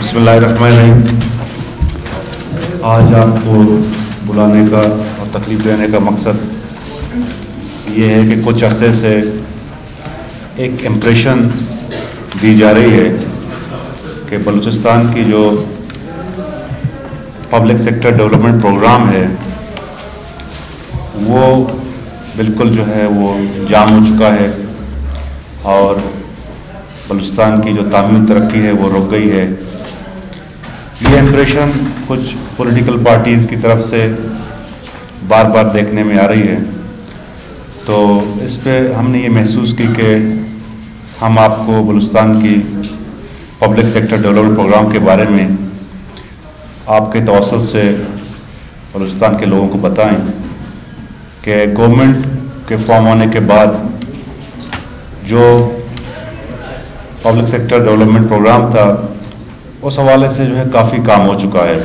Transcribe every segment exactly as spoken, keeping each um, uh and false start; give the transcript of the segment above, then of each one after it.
बिस्मिल्लाहिर्रहमानिर्रहीम। आज आपको बुलाने का और तकलीफ देने का मकसद ये है कि कुछ अरसे से एक इम्प्रेशन दी जा रही है कि बलूचिस्तान की जो पब्लिक सेक्टर डेवलपमेंट प्रोग्राम है वो बिल्कुल जो है वो जाम हो चुका है और बलूचिस्तान की जो तामीर तरक्की है वो रुक गई है। ये इम्प्रेशन कुछ पॉलिटिकल पार्टीज़ की तरफ से बार बार देखने में आ रही है, तो इस पे हमने ये महसूस की कि हम आपको बलूचिस्तान की पब्लिक सेक्टर डेवलपमेंट प्रोग्राम के बारे में आपके तवज्जुह से बलूचिस्तान के लोगों को बताएं कि गवर्नमेंट के फॉर्म होने के बाद जो पब्लिक सेक्टर डेवलपमेंट प्रोग्राम था उस हवाले से जो है काफ़ी काम हो चुका है।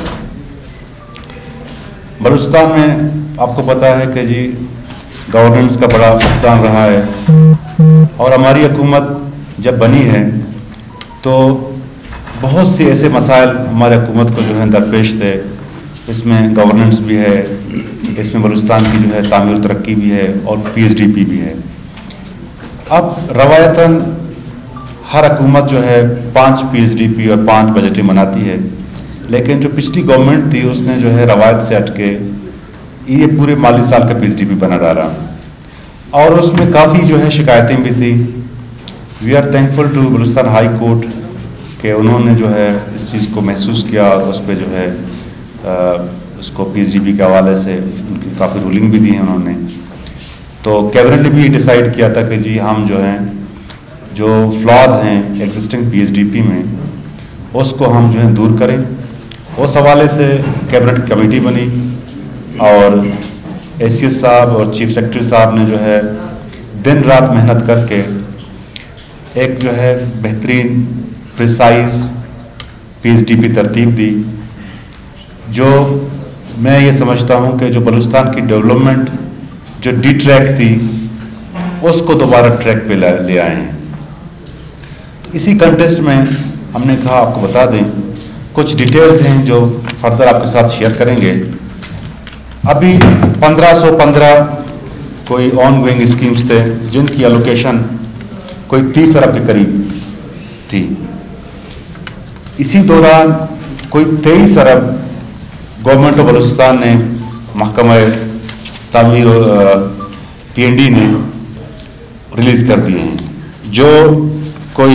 बलूचिस्तान में आपको पता है कि जी गवर्नेंस का बड़ा फुकदान रहा है और हमारी हुकूमत जब बनी है तो बहुत से ऐसे मसाइल हमारे हुकूमत को जो है दरपेश थे। इसमें गवर्नेंस भी है, इसमें बलूचिस्तान की जो है तामीर तरक्की भी है और पी एच डी पी भी है। अब रवायतन हर हुकूमत जो है पाँच पी एच डी पी और पाँच बजटें बनाती है, लेकिन जो पिछली गवर्नमेंट थी उसने जो है रवायत से हट के ये पूरे माली साल का पी एच डी पी बना डाला और उसमें काफ़ी जो है शिकायतें भी थी। We are thankful to Balochistan high court कि उन्होंने जो है इस चीज़ को महसूस किया और उस पर जो है आ, उसको पी एच डी पी के हवाले से उनकी काफ़ी रूलिंग भी दी है उन्होंने। तो कैबिनेट ने भी डिसाइड किया था कि जी हम जो हैं जो फ्लॉज हैं existing P H D P में उसको हम जो है दूर करें। उस हवाले से कैबिनेट कमेटी बनी और ए सी एस साहब और चीफ सेक्रेटरी साहब ने जो है दिन रात मेहनत करके एक जो है बेहतरीन precise P H D P तरतीब दी, जो मैं ये समझता हूँ कि जो बलूचिस्तान की डेवलपमेंट जो डी ट्रैक थी उसको दोबारा ट्रैक पे ले आए हैं। तो इसी कंटेस्ट में हमने कहा आपको बता दें कुछ डिटेल्स हैं जो फर्दर आपके साथ शेयर करेंगे। अभी पंद्रह सौ पंद्रह कोई ऑन गोइंग स्कीम्स थे जिनकी एलोकेशन कोई तीस अरब के करीब थी। इसी दौरान कोई तेईस अरब गवर्नमेंट ऑफ बलूचिस्तान ने महकमा तामीर पी एन डी ने रिलीज़ कर दिए हैं, जो कोई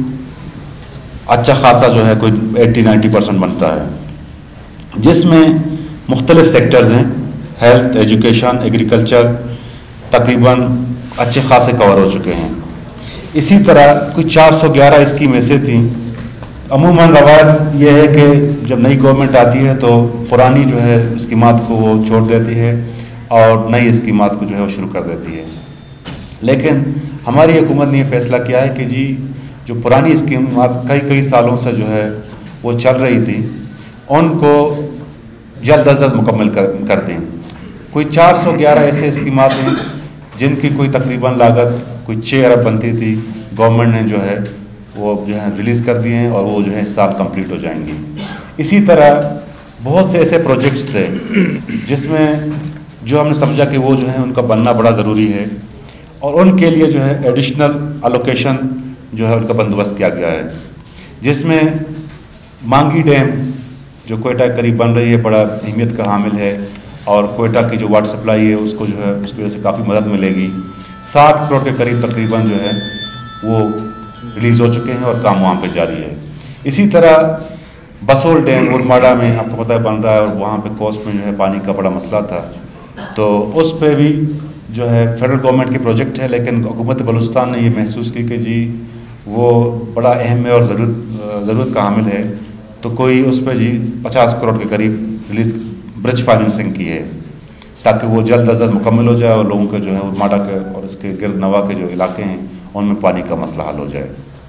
अच्छा खासा जो है कोई अस्सी नब्बे परसेंट बनता है, जिसमें मुख्तलिफ सेक्टर्स हैं, हेल्थ, एजुकेशन, एग्रीकल्चर तकरीबन अच्छे खासे कवर हो चुके हैं। इसी तरह कोई चार सौ ग्यारह स्कीम ऐसे थी। अमूमन रवायत यह है कि जब नई गवर्नमेंट आती है तो पुरानी जो है स्कीमात को वो छोड़ देती है और नई स्कीमात को जो है वो शुरू कर देती है। लेकिन हमारी हुकूमत ने यह फैसला किया है कि जी जो पुरानी स्कीमात कई कई सालों से जो है वो चल रही थी उनको जल्द अज जल्द मुकम्मल कर, कर दें। कोई चार सौ ग्यारह ऐसे स्कीमात हैं जिनकी कोई तकरीबन लागत कोई छः अरब बनती थी, गवर्नमेंट ने जो है वो जो है रिलीज़ कर दिए हैं और वो जो है इस साल कंप्लीट हो जाएंगी। इसी तरह बहुत से ऐसे प्रोजेक्ट्स थे जिसमें जो हमने समझा कि वो जो है उनका बनना बड़ा ज़रूरी है और उनके लिए जो है एडिशनल अलोकेशन जो है उनका बंदोबस्त किया गया है, जिसमें मांगी डैम जो कोयटा के करीब बन रही है बड़ा अहमियत का हामिल है और कोयटा की जो वाटर सप्लाई है उसको जो है उसकी वजह से काफ़ी मदद मिलेगी। साठ करोड़ के करीब तकरीबन जो है वो रिलीज़ हो चुके हैं और काम वहाँ पे जारी है। इसी तरह बसोल डैम उरमाड़ा में आपको पता है बन रहा है और वहाँ पे कोस्ट में जो है पानी का बड़ा मसला था, तो उस पर भी जो है फेडरल गवर्नमेंट के प्रोजेक्ट है, लेकिन हुकूमत बलूचिस्तान ने ये महसूस की कि जी वो बड़ा अहम है और ज़रूरत ज़रूरत का हामिल है, तो कोई उस पर जी पचास करोड़ के करीब रिलीज ब्रिज फाइनेंसिंग की है ताकि वो जल्द अज जल्द मुकम्मल हो जाए और लोगों के जो है उरमाड़ा के और इसके गिरद नवा के जो इलाके हैं उनमें पानी का मसला हल हो जाए।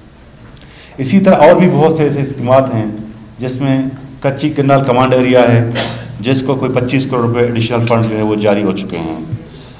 इसी तरह और भी बहुत से ऐसे स्कीमात हैं जिसमें कच्ची कैनाल कमांड एरिया है जिसको कोई पच्चीस करोड़ रुपए एडिशनल फंड जो है वो जारी हो चुके हैं।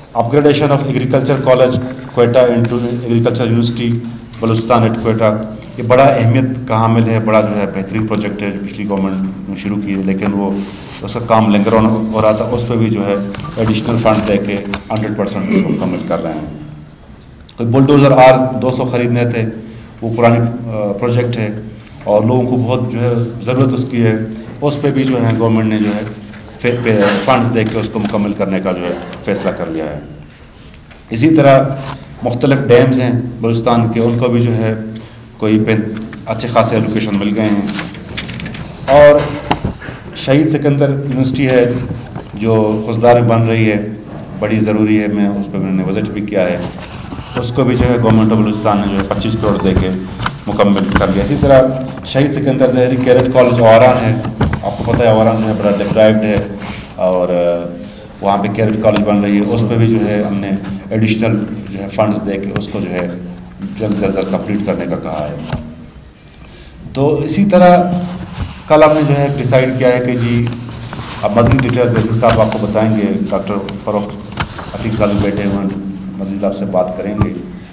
Upgradation of agriculture college Quetta into agriculture university Balochistan at Quetta, ये बड़ा अहमियत का हामिल है, बड़ा जो है बेहतरीन प्रोजेक्ट है जो पिछली गवर्नमेंट ने शुरू की है, लेकिन वो उसका काम लिंगर ऑन हो रहा था। उस पर भी जो है एडिशनल फंड दे के हंड्रेड परसेंट उसको मुकम्मल कर रहे हैं। कोई बुलडोज़र आर दो सौ ख़रीदने थे, वो पुरानी प्रोजेक्ट है और लोगों को बहुत जो है ज़रूरत उसकी है, उस पर भी जो है गवर्नमेंट ने जो है फंड्स दे के उसको मुकम्मल करने का जो है फ़ैसला कर लिया है। इसी तरह मुख्तलिफ डैम्स हैं बलूचिस्तान के, उनको भी जो है कोई अच्छे खासे एलोकेशन मिल गए हैं। और शहीद सिकंदर यूनिवर्सिटी है जो खुशदार में बन रही है, बड़ी ज़रूरी है, मैं उस पर मैंने विज़िट भी किया है, उसको भी जो है गवर्नमेंट ऑफ बलूचिस्तान ने जो है पच्चीस करोड़ दे के मुकम्मल कर दिया। इसी तरह शहीद सिकंदर ज़हरी कैडेट कॉलेज आवारान है, आपको पता है आवारान जो है बड़ा डिप्राइव्ड है और वहाँ पे कैडेट कॉलेज बन रही है, उस पर भी जो है हमने एडिशनल जो है फंड्स दे के उसको जो है जल्द से जल्द कंप्लीट करने का कहा है। तो इसी तरह कल हमने जो है डिसाइड किया है कि जी अब मज़ीद डिटेल्स जैसे साहब आपको बताएंगे, डॉक्टर फ़रोख्त अतीक साहब बैठे हुए मज़ीद आपसे बात करेंगे।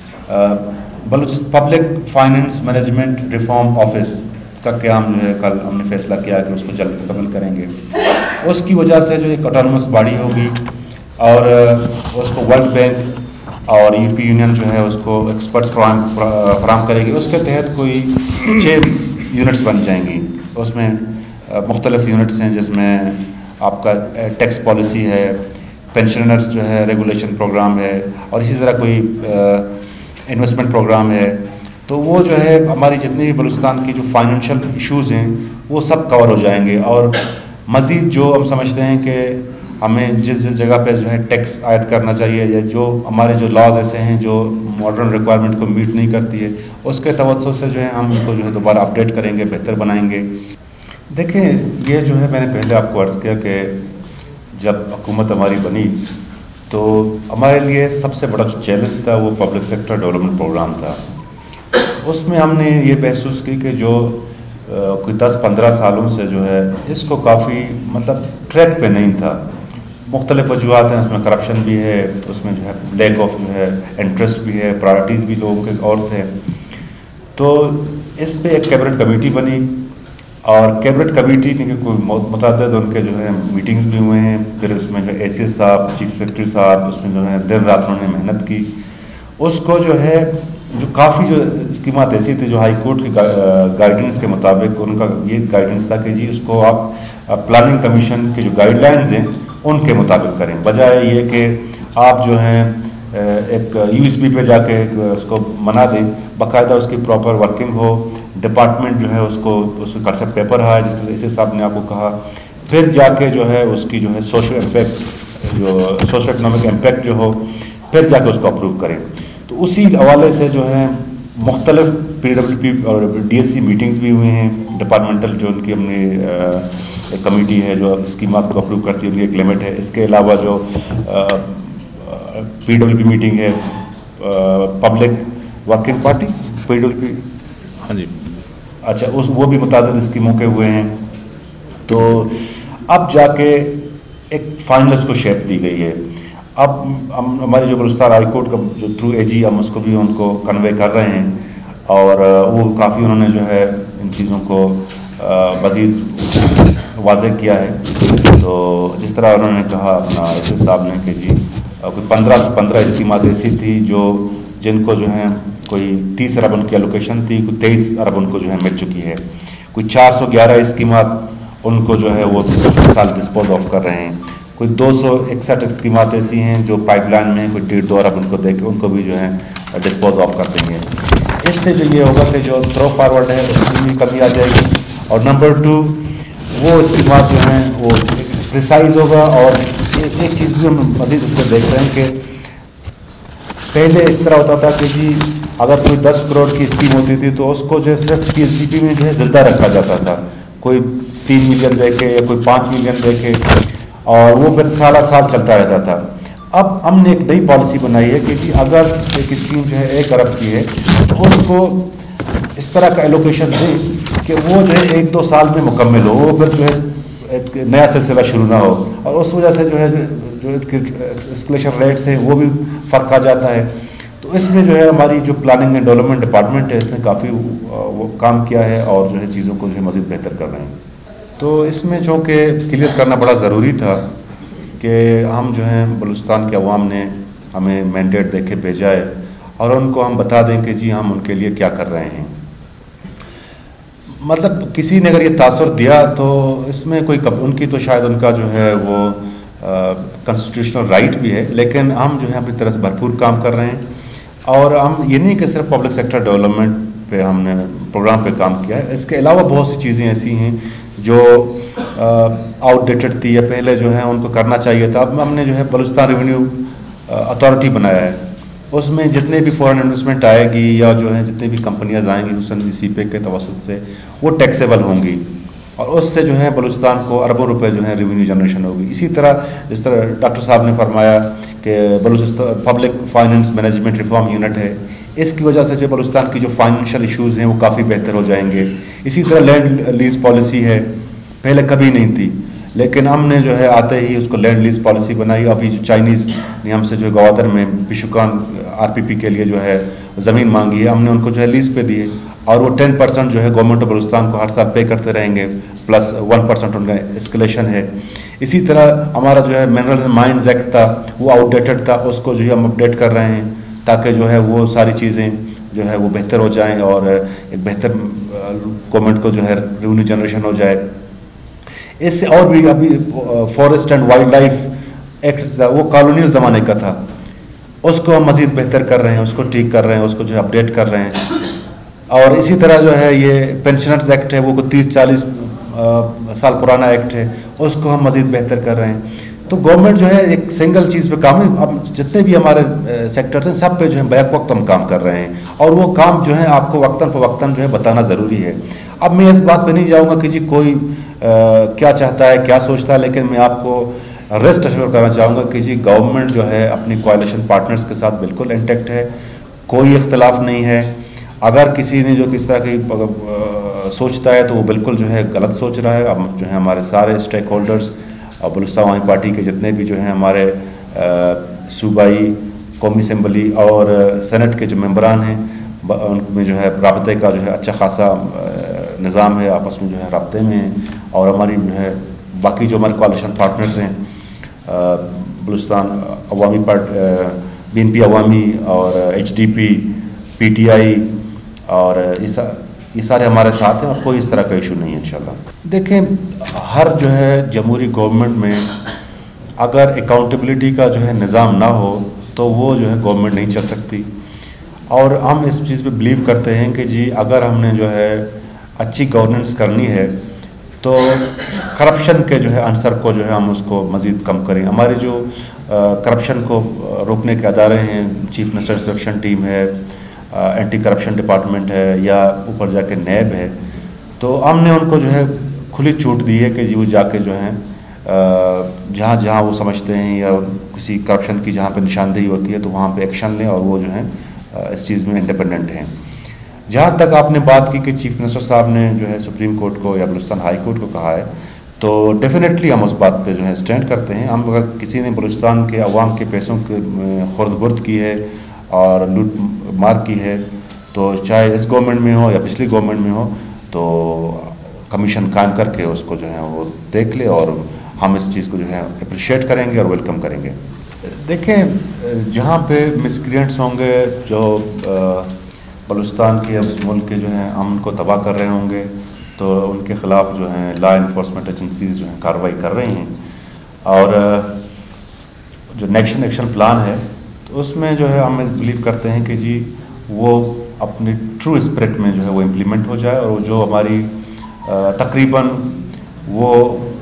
Balochistan public finance management reform office का क्याम जो है कल हमने फैसला किया कि उसको जल्द मुकम्मल करेंगे। उसकी वजह से जो एक ऑटोनमस बॉडी होगी और उसको वर्ल्ड बैंक और यूरोपीय यूनियन जो है उसको एक्सपर्ट्स फराहम करेगी। उसके तहत कोई छः यूनिट्स बन जाएंगी, उसमें मुख्तलिफ यूनिट्स हैं जिसमें आपका टैक्स पॉलिसी है, पेंशनर्स जो है रेगुलेशन प्रोग्राम है और इसी तरह कोई इन्वेस्टमेंट प्रोग्राम है। तो वो जो है हमारी जितनी भी बलूचिस्तान की जो फाइनेंशियल इश्यूज़ हैं वो सब कवर हो जाएंगे। और मज़ीद जो हम समझते हैं कि हमें जिस जिस जगह पे जो है टैक्स आयद करना चाहिए या जो हमारे जो लॉज ऐसे हैं जो मॉडर्न रिक्वायरमेंट को मीट नहीं करती है, उसके तवज्जो से जो है हम इनको जो है दोबारा अपडेट करेंगे, बेहतर बनाएंगे। देखें, ये जो है मैंने पहले आपको अर्ज़ किया कि जब हुकूमत हमारी बनी तो हमारे लिए सबसे बड़ा जो चैलेंज था वो पब्लिक सेक्टर डेवलपमेंट प्रोग्राम था। उसमें हमने ये महसूस की कि जो कोई दस पंद्रह सालों से जो है इसको काफ़ी मतलब ट्रैक पे नहीं था। मुख्तलिफ वजूहत हैं, उसमें करप्शन भी है, उसमें जो है लैक ऑफ जो है इंटरेस्ट भी है, प्रायोरिटीज़ भी लोगों के और थे। तो इस पे एक कैबिनेट कमेटी बनी और कैबिनेट कमेटी के कोई मुताबिक उनके जो है मीटिंग्स भी हुए हैं। फिर उसमें जो ए सी एस साहब, चीफ सेक्रेटरी साहब, उसमें जो है दिन रात उन्होंने मेहनत की। उसको जो है जो काफ़ी जो स्कीमात ऐसी थी जो हाई कोर्ट की गाइडेंस के मुताबिक, उनका ये गाइडेंस था कि जी उसको आप प्लानिंग कमीशन के जो गाइडलाइंस हैं उनके मुताबिक करें, बजाय ये कि आप जो हैं एक यू एस बी पे जाके उसको मना दें। बाकायदा उसकी प्रॉपर वर्किंग हो, डिपार्टमेंट जो है उसको उसका कंसेप्ट पेपर है जिस तरह से साहब ने आपको कहा, फिर जाके जो है उसकी जो है सोशल इम्पैक्ट जो सोशल इकनॉमिक इम्पैक्ट जो हो फिर जाके उसको अप्रूव करें। तो उसी हवाले से जो है मुख्तलिफ पी डब्ल्यू पी और डी एस सी मीटिंग्स भी हुई हैं। डिपार्टमेंटल जो उनकी हमने एक कमेटी है जो स्कीमात को अप्रूव करती है, उनकी एक लिमिट है। इसके अलावा जो पी डब्ल्यू पी मीटिंग है, public working party P W P, हाँ जी, अच्छा, उस वो भी मुताबिक स्कीमों के हुए हैं। तो अब जाके एक फाइनल उसको शेप दी गई है। अब हम हमारे जो बलूचिस्तान हाई कोर्ट का जो थ्रू ए जी हम उसको भी उनको कन्वे कर रहे हैं और वो काफ़ी उन्होंने जो है इन चीज़ों को मज़ीद वाज़ेह किया है। तो जिस तरह उन्होंने कहा अपना एस एस साहब ने कि जी कोई पंद्रह से पंद्रह स्कीमात ऐसी थी जो जिनको जो है कोई तीस अरब उनकी एलोकेशन थी, कोई तेईस अरब उनको जो है मिल चुकी है। कोई चार सौ ग्यारह स्कीमात उनको जो है वो साल डिस्पोज ऑफ कर रहे हैं। कोई दो सौ इकसठ स्कीमात ऐसी हैं जो पाइपलाइन में कोई डेढ़ दो अरब उनको दे के उनको भी जो है डिस्पोज ऑफ कर देंगे। इससे जो ये होगा कि जो थ्रो फारवर्ड है उसमें भी कमी आ जाएगी और नंबर टू वो स्कीमात जो हैं वो प्रिसाइज होगा। और एक एक चीज़ भी हम मज़ीद उसको देख रहे हैं कि पहले इस तरह होता था कि जी अगर कोई दस करोड़ की स्कीम होती थी तो उसको जो है सिर्फ पी एस डी पी में जो है ज़िंदा रखा जाता था, कोई तीन मिलियन दे के या कोई पाँच मिलियन दे के, और वो फिर सारा साल चलता रहता था। अब हमने एक नई पॉलिसी बनाई है कि, कि अगर एक स्कीम जो है एक अरब की है तो उसको इस तरह का एलोकेशन दें कि वो जो है एक दो साल में मुकम्मल हो, वो फिर जो है एक नया सिलसिला शुरू ना हो। और उस वजह से जो है जो एस्केलेशन रेट्स हैं वो भी फ़र्क आ जाता है। तो तो इसमें जो है हमारी जो प्लानिंग एंड डेवलपमेंट डिपार्टमेंट है इसने काफ़ी वो काम किया है और जो है चीज़ों को जो है मज़ीद बेहतर कर रहे हैं। तो इसमें जो कि क्लियर करना बड़ा ज़रूरी था कि हम जो है बलूचिस्तान के अवाम ने हमें मैंडेट दे के भेजा है और उनको हम बता दें कि जी हम उनके लिए क्या कर रहे हैं। मतलब किसी ने अगर ये तासुर दिया तो इसमें कोई कब, उनकी तो शायद उनका जो है वो कॉन्स्टिट्यूशनल राइट भी है, लेकिन हम जो है अपनी तरह से भरपूर काम कर रहे हैं। और हम ये नहीं कि सिर्फ पब्लिक सेक्टर डेवलपमेंट पे हमने प्रोग्राम पे काम किया है, इसके अलावा बहुत सी चीज़ें ऐसी हैं जो आउटडेटेड थी या पहले जो है उनको करना चाहिए था। अब हमने जो है बलूचिस्तान रेवेन्यू अथॉरिटी बनाया है, उसमें जितने भी फॉरेन इन्वेस्टमेंट आएगी या जो है जितनी भी कंपनियां आएंगी हुसैन सी पे के तवसत से वो टैक्सेबल होंगी और उससे जो है बलूचिस्तान को अरबों रुपए जो है रेवेन्यू जनरेशन होगी। इसी तरह जिस तरह डॉक्टर साहब ने फरमाया कि Balochistan public finance management reform unit है, इसकी वजह से जो बलूचिस्तान की जो फाइनेंशियल इश्यूज़ हैं वो काफ़ी बेहतर हो जाएंगे। इसी तरह लैंड लीज पॉलिसी है, पहले कभी नहीं थी, लेकिन हमने जो है आते ही उसको लैंड लीज पॉलिसी बनाई। अभी जो चाइनीज़ ने हमसे जो है गवादर में बिशुकान आरपीपी के लिए जो है ज़मीन मांगी है, हमने उनको जो है लीज पे दिए और वो टेन परसेंट जो है गवर्नमेंट ऑफ बलूचिस्तान को हर साल पे करते रहेंगे, प्लस वन परसेंट उनका एस्केलेशन है। इसी तरह हमारा जो है मिनरल्स एंड माइंस एक्ट था वो आउटडेटेड था, उसको जो है हम अपडेट कर रहे हैं ताकि जो है वो सारी चीज़ें जो है वो बेहतर हो जाएँ और एक बेहतर गवर्नमेंट को जो है रेवेन्यू जनरेशन हो जाए। इससे और भी अभी forest and wildlife act था, वो कॉलोनियल ज़माने का था, उसको हम मज़ीद बेहतर कर रहे हैं, उसको ठीक कर रहे हैं, उसको जो है अपडेट कर रहे हैं। और इसी तरह जो है ये पेंशनर्स एक्ट है, वो तीस चालीस साल पुराना एक्ट है, उसको हम मज़ीद बेहतर कर रहे हैं। तो गवर्नमेंट जो है एक सिंगल चीज़ पे काम है, अब जितने भी हमारे सेक्टर्स हैं सब पे जो है बैक वक्त हम काम कर रहे हैं और वो काम जो है आपको वक्तन फ़वक्तन जो है बताना ज़रूरी है। अब मैं इस बात पे नहीं जाऊँगा कि जी कोई आ, क्या चाहता है क्या सोचता है, लेकिन मैं आपको रेस्ट अश्योर करना चाहूँगा कि जी गवर्नमेंट जो है अपनी कोalition पार्टनर्स के साथ बिल्कुल इंटैक्ट है, कोई इख्तलाफ नहीं है। अगर किसी ने जो किस तरह की सोचता है तो वो बिल्कुल जो है गलत सोच रहा है। अब जो है हमारे सारे स्टेक होल्डर्स और बलूचिस्तान अवामी पार्टी के जितने भी जो हैं हमारे सूबाई कौमी असम्बली और सेनेट के जो मेंबरान हैं उनमें जो है राबते का जो है अच्छा खासा निज़ाम है, आपस में जो है राब्ते में हैं। और हमारी जो है बाकी जो हमारे कोalition पार्टनर्स हैं Balochistan Awami party B N P Awami और H D P P T I और ये सारे हमारे साथ हैं और कोई इस तरह का इशू नहीं है इंशाल्लाह। देखें, हर जो है जमहूरी गवर्नमेंट में अगर अकाउंटेबिलिटी का जो है निज़ाम ना हो तो वो जो है गवर्नमेंट नहीं चल सकती। और हम इस चीज़ पे बिलीव करते हैं कि जी अगर हमने जो है अच्छी गवर्नेंस करनी है तो करप्शन के जो है आंसर को जो है हम उसको मज़ीद कम करें। हमारे जो करप्शन को रोकने के अदारे हैं, चीफ मिनिस्टर सिलेक्शन टीम है, एंटी करप्शन डिपार्टमेंट है या ऊपर जाके नैब है, तो हमने उनको जो है खुली छूट दी है कि जी वो जाके जो है जहाँ जहाँ वो समझते हैं या किसी करप्शन की जहाँ पे निशानदेही होती है तो वहाँ पे एक्शन लें और वो जो है इस चीज़ में इंडिपेंडेंट हैं। जहाँ तक आपने बात की कि चीफ मिनिस्टर साहब ने जो है सुप्रीम कोर्ट को या बलूचिस्तान हाई कोर्ट को कहा है, तो डेफिनेटली हम उस बात पे जो है स्टैंड करते हैं। हम अगर किसी ने बलूचिस्तान के अवाम के पैसों के खुर्द बुर्द की है और लूट मार की है, तो चाहे इस गवर्नमेंट में हो या पिछली गवर्नमेंट में हो, तो कमीशन कायम करके उसको जो है वो देख ले और हम इस चीज़ को जो है अप्रिशिएट करेंगे और वेलकम करेंगे। देखें, जहाँ पे मिसक्रिएंट्स होंगे जो बलूचिस्तान के उस मुल्क के जो हैं अमन को तबाह कर रहे होंगे, तो उनके ख़िलाफ़ जो हैं लॉ इन्फोर्समेंट एजेंसीज जो हैं कार्रवाई कर रही हैं। और जो नेशनल एक्शन प्लान है तो उसमें जो है हम बिलीव करते हैं कि जी वो अपने ट्रू स्पिरिट में जो है वो इम्प्लीमेंट हो जाए और जो हमारी तकरीबन वो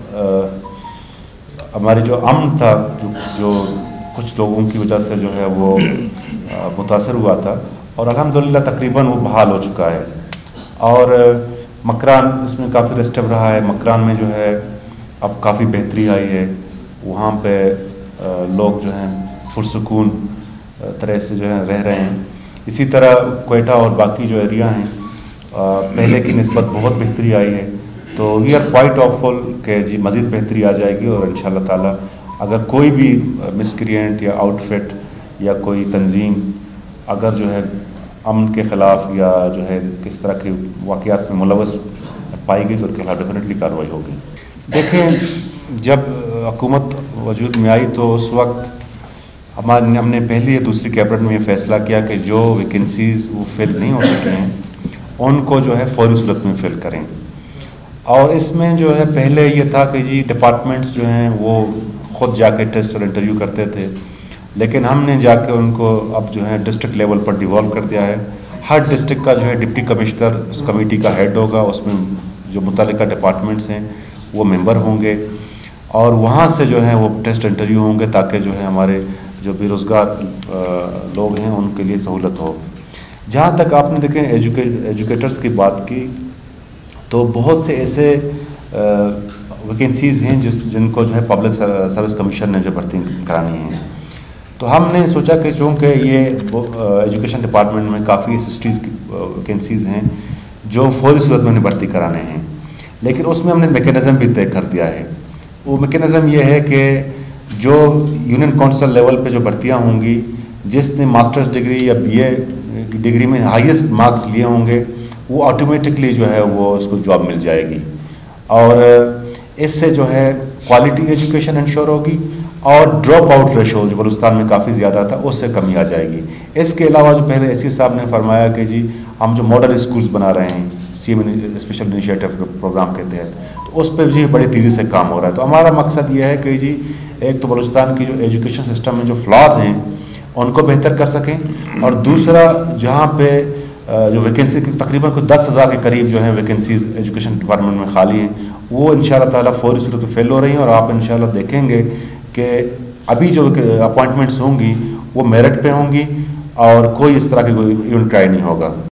हमारी जो अमन था जो जो कुछ लोगों की वजह से जो है वो मुतासर हुआ था और अल्हम्दुलिल्लाह तकरीबन वो बहाल हो चुका है। और मकरान इसमें काफ़ी रेस्टिव रहा है। मकरान में जो है अब काफ़ी बेहतरी आई है, वहाँ पे लोग जो हैं पुरसुकून तरह से जो है रह रहे हैं। इसी तरह क्वेटा और बाकी जो एरिया हैं पहले की निस्बत बहुत बेहतरी आई है। तो वी आर क्वाइट ऑफुल कि जी मज़ीद बेहतरी आ जाएगी और इंशाल्लाह ताला अगर कोई भी मिसक्रिएंट या आउटफिट या कोई तंजीम अगर जो है अमन के ख़िलाफ़ या जो है किस तरह के वाक़यात में मुलव्वस पाई गई तो उनके खिलाफ डेफिनेटली कार्रवाई होगी। देखें, जब हुकूमत वजूद में आई तो उस वक्त हमारे हमने पहली या दूसरी कैबिनेट में ये फैसला किया कि जो वैकेंसीज़ वो फिल नहीं हो सके हैं उनको जो है फौरी सूरत में फिल करें। और इसमें जो है पहले ये था कि जी डिपार्टमेंट्स जो हैं वो ख़ुद जाके टेस्ट और इंटरव्यू करते थे, लेकिन हमने जाके उनको अब जो है डिस्ट्रिक्ट लेवल पर डिवॉल्व कर दिया है। हर डिस्ट्रिक्ट का जो है डिप्टी कमिश्नर उस कमेटी का हेड होगा, उसमें जो मुतल्लिका डिपार्टमेंट्स हैं वो मेंबर होंगे और वहाँ से जो है वो टेस्ट इंटरव्यू होंगे ताकि जो है हमारे जो बेरोज़गार लोग हैं उनके लिए सहूलत हो। जहाँ तक आपने देखें एजुके एजुकेटर्स की बात की तो बहुत से ऐसे वैकेंसीज़ हैं जिस जिनको जो है पब्लिक सर्विस कमीशन ने जो भर्ती करानी है। तो हमने सोचा कि चूँकि ये एजुकेशन डिपार्टमेंट में काफ़ी एसिस्टीज़ की वैकेंसीज़ हैं जो फौरी सूरत में उन्हें भर्ती कराने हैं, लेकिन उसमें हमने मैकेनिज़्म भी तय कर दिया है। वो मैकेनिज़्म ये है कि जो यूनियन काउंसिल लेवल पे जो भर्तियां होंगी, जिसने मास्टर्स डिग्री या बीए डिग्री में हाईएस्ट मार्क्स लिए होंगे वो ऑटोमेटिकली जो है वो उसको जॉब मिल जाएगी और इससे जो है क्वालिटी एजुकेशन इंश्योर होगी और ड्रॉप आउट रेशो जो बलूचिस्तान में काफ़ी ज़्यादा था उससे कमी आ जाएगी। इसके अलावा जो पहले एस सी साहब ने फरमाया कि जी हम जो मॉडल स्कूल्स बना रहे हैं C M special initiative programme के तहत, तो उस पर जी बड़ी तेज़ी से काम हो रहा है। तो हमारा मकसद ये है कि जी एक तो बलूचिस्तान की जो एजुकेशन सिस्टम में जो फ्लॉज हैं उनको बेहतर कर सकें और दूसरा जहाँ पे जो वैकेंसी तकरीबन कुछ दस हज़ार के करीब जो है वैकेंसीज एजुकेशन डिपार्टमेंट में खाली हैं वो इंशाल्लाह ताला फौरी सूरत में फिल हो रही हैं और आप इंशाल्लाह देखेंगे कि अभी जो अपॉइंटमेंट्स होंगी वो मेरिट पे होंगी और कोई इस तरह की कोई इवेंट ट्राई नहीं होगा।